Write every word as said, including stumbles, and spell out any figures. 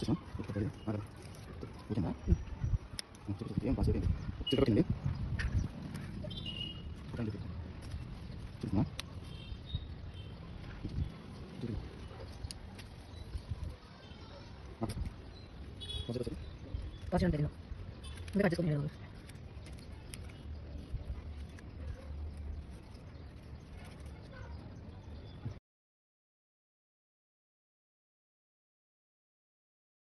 చూసాం ఓకేనా ఏం పాస్ అయిపోయింది చిక్కబట్టింది చూస్తున్నా పాస్ ఉంటుంది ఇంకా కట్ చేసుకుని